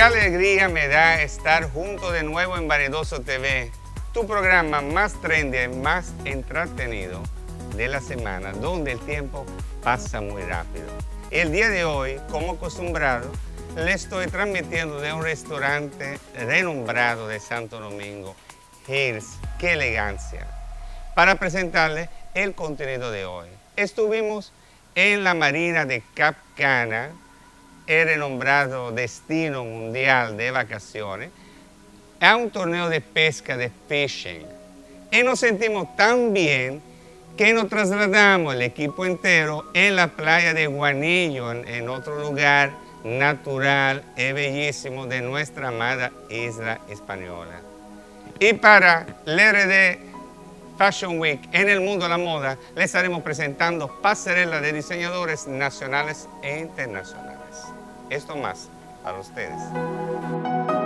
alegría me da estar junto de nuevo en Vanidoso TV, tu programa más trendy y más entretenido de la semana, donde el tiempo pasa muy rápido. El día de hoy, como acostumbrado, le estoy transmitiendo de un restaurante renombrado de Santo Domingo, Hills. ¡Qué elegancia! Para presentarle el contenido de hoy. Estuvimos en la marina de Cap Cana, el renombrado destino mundial de vacaciones, a un torneo de pesca de fishing. Y nos sentimos tan bien que nos trasladamos el equipo entero en la playa de Guanillo, en otro lugar natural y bellísimo de nuestra amada isla española. Y para el RD Fashion Week en el mundo de la moda, les estaremos presentando pasarela de diseñadores nacionales e internacionales. Esto más para ustedes.